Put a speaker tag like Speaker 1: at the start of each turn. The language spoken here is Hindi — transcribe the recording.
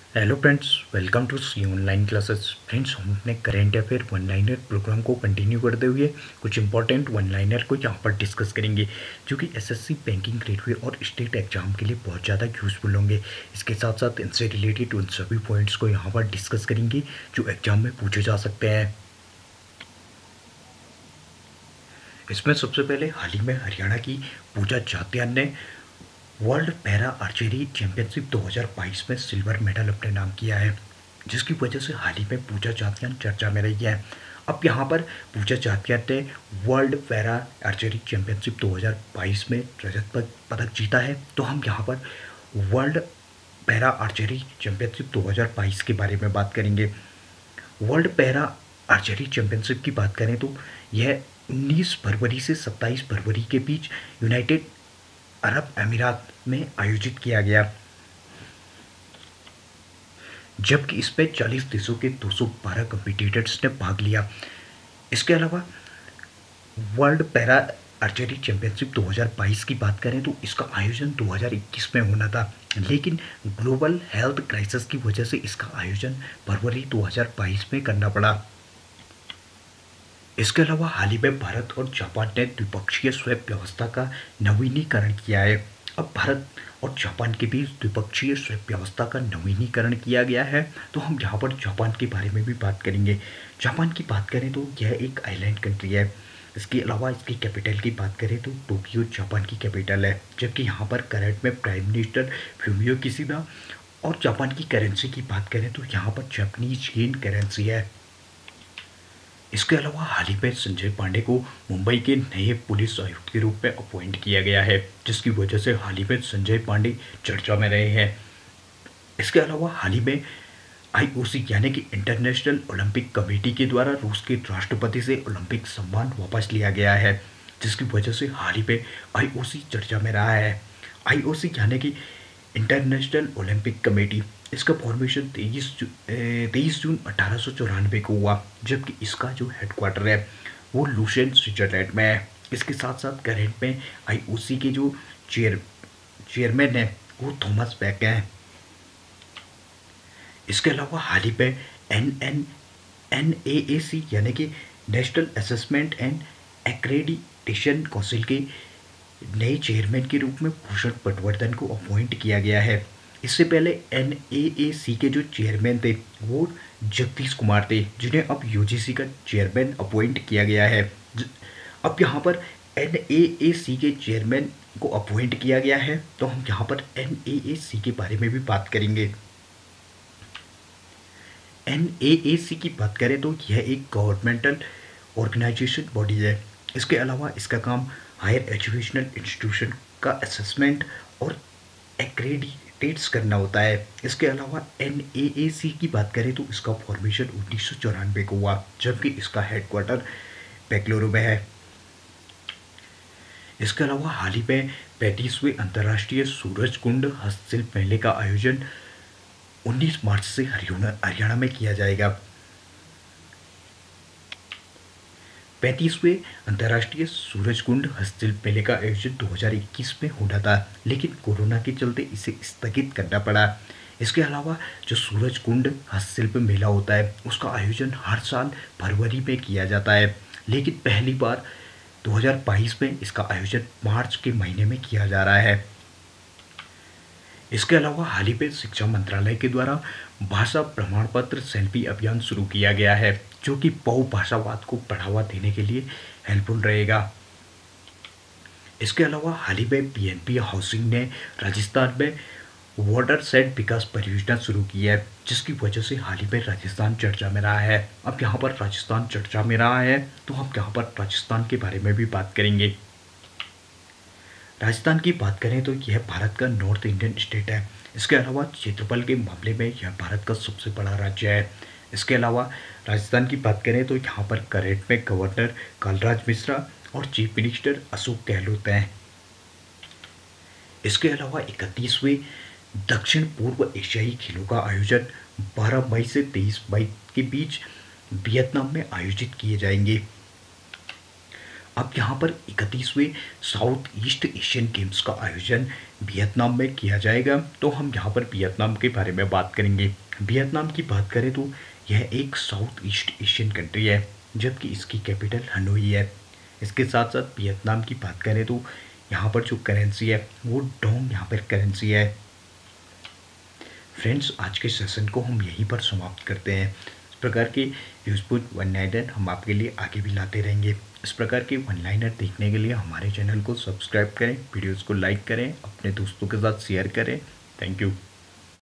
Speaker 1: Hello friends, welcome to C online classes. Friends, हम अपने current affair one liner programme को कंटिन्यू करते हुए कुछ इंपॉर्टेंट वन लाइनर को यहाँ पर डिस्कस करेंगे जो कि एसएससी बैंकिंग रेलवे और स्टेट एग्जाम के लिए बहुत ज़्यादा यूज़फुल होंगे। इसके साथ साथ इनसे रिलेटेड उन सभी पॉइंट्स को यहाँ पर डिस्कस करेंगे जो एग्जाम में पूछे जा सकते हैं। इसमें सबसे पहले हाल ही में हरियाणा की पूजा जात्यान ने वर्ल्ड पैरा आर्चरी चैंपियनशिप 2022 में सिल्वर मेडल अपने नाम किया है, जिसकी वजह से हाल ही में पूजा जातियान चर्चा में रही है। अब यहाँ पर पूजा जातियान ने वर्ल्ड पैरा आर्चरी चैंपियनशिप 2022 में रजत पदक जीता है, तो हम यहाँ पर वर्ल्ड पैरा आर्चरी चैंपियनशिप 2022 के बारे में बात करेंगे। वर्ल्ड पैरा आर्चरी चैंपियनशिप की बात करें तो यह 19 फरवरी से 27 फरवरी के बीच यूनाइटेड अरब अमीरात में आयोजित किया गया, जबकि इसमें 40 देशों के 212 कम्पिटिटर्स ने भाग लिया। इसके अलावा वर्ल्ड पैरा आर्चरी चैंपियनशिप 2022 की बात करें तो इसका आयोजन 2021 में होना था, लेकिन ग्लोबल हेल्थ क्राइसिस की वजह से इसका आयोजन फरवरी 2022 में करना पड़ा। इसके अलावा हाल ही में भारत और जापान ने द्विपक्षीय स्वैप व्यवस्था का नवीनीकरण किया है। अब भारत और जापान के बीच द्विपक्षीय स्वैप व्यवस्था का नवीनीकरण किया गया है, तो हम यहाँ पर जापान के बारे में भी बात करेंगे। जापान की बात करें तो यह एक आइलैंड कंट्री है। इसके अलावा इसकी कैपिटल की बात करें तो टोक्यो जापान की कैपिटल है, जबकि यहाँ पर करंट में प्राइम मिनिस्टर फूमियो किशिदा। और जापान की करेंसी की बात करें तो यहाँ पर जापानीज येन करेंसी है। इसके अलावा हाल ही में संजय पांडे को मुंबई के नए पुलिस आयुक्त के रूप में अपॉइंट किया गया है, जिसकी वजह से हाल ही में संजय पांडे चर्चा में रहे हैं। इसके अलावा हाल ही में आईओसी यानी कि इंटरनेशनल ओलंपिक कमेटी के द्वारा रूस के राष्ट्रपति से ओलंपिक सम्मान वापस लिया गया है, जिसकी वजह से हाल ही में आईओसी चर्चा में रहा है। आईओसी यानी कि इंटरनेशनल ओलंपिक कमेटी, इसका फॉर्मेशन 23 जून 1894 को हुआ, जबकि इसका जो हेडक्वार्टर है वो लुसेन स्विट्जरलैंड में है। इसके साथ साथ करेंट में आईओसी के जो चेयरमैन है वो थॉमस बैक हैं। इसके अलावा हाल ही में NAAC यानी कि National Assessment and Accreditation Council के नए चेयरमैन के रूप में भूषण पटवर्धन को अपॉइंट किया गया है। इससे पहले NAAC के जो चेयरमैन थे वो जगदीश कुमार थे, जिन्हें अब यूजीसी का चेयरमैन अपॉइंट किया गया है। अब यहाँ पर NAAC के चेयरमैन को अपॉइंट किया गया है, तो हम यहाँ पर NAAC के बारे में भी बात करेंगे। NAAC की बात करें तो यह एक गवर्नमेंटल ऑर्गेनाइजेशन बॉडी है। इसके अलावा इसका काम हायर एजुकेशनल इंस्टीट्यूशन का असेसमेंट और एक्रेडिटेट्स करना होता है। इसके अलावा NAAC की बात करें तो इसका फॉर्मेशन 1994 को हुआ, जबकि इसका हेडक्वार्टर बेंगलुरु में है। इसके अलावा हाल ही में 35वें अंतर्राष्ट्रीय सूरजकुंड हस्तशिल्प मेले का आयोजन 19 मार्च से हरियाणा में किया जाएगा। 35वें अंतर्राष्ट्रीय सूरजकुंड हस्तशिल्प मेले का आयोजन 2021 में होना था, लेकिन कोरोना के चलते इसे स्थगित करना पड़ा। इसके अलावा जो सूरजकुंड हस्तशिल्प मेला होता है उसका आयोजन हर साल फरवरी में किया जाता है, लेकिन पहली बार 2022 में इसका आयोजन मार्च के महीने में किया जा रहा है। इसके अलावा हाल ही में शिक्षा मंत्रालय के द्वारा भाषा प्रमाण पत्र सेल्फी अभियान शुरू किया गया है, जो कि बहुभाषावाद को बढ़ावा देने के लिए हेल्पफुल रहेगा। इसके अलावा हाल ही में PNB हाउसिंग ने राजस्थान में वाटर शेड विकास परियोजना शुरू की है, जिसकी वजह से हाल ही में राजस्थान चर्चा में रहा है। अब यहाँ पर राजस्थान चर्चा में रहा है, तो हम यहाँ पर राजस्थान के बारे में भी बात करेंगे। राजस्थान की बात करें तो यह भारत का नॉर्थ इंडियन स्टेट है। इसके अलावा क्षेत्रफल के मामले में यह भारत का सबसे बड़ा राज्य है। इसके अलावा राजस्थान की बात करें तो यहाँ पर करेंट में गवर्नर कलराज मिश्रा और चीफ मिनिस्टर अशोक गहलोत हैं। इसके अलावा 31वें दक्षिण पूर्व एशियाई खेलों का आयोजन 12 मई से 23 मई के बीच वियतनाम में आयोजित किए जाएंगे। अब यहाँ पर 31वें साउथ ईस्ट एशियन गेम्स का आयोजन वियतनाम में किया जाएगा। तो हम यहाँ पर वियतनाम के बारे में बात करेंगे। वियतनाम की बात करें तो यह एक साउथ ईस्ट एशियन कंट्री है, जबकि इसकी कैपिटल हनोई है। इसके साथ साथ वियतनाम की बात करें तो यहाँ पर जो करेंसी है वो डोंग यहाँ पर करेंसी है। फ्रेंड्स, आज के सेशन को हम यहीं पर समाप्त करते हैं। इस प्रकार के यूजफुल वन लाइनर हम आपके लिए आगे भी लाते रहेंगे। इस प्रकार के वन लाइनर देखने के लिए हमारे चैनल को सब्सक्राइब करें, वीडियोज़ को लाइक करें, अपने दोस्तों के साथ शेयर करें। Thank you.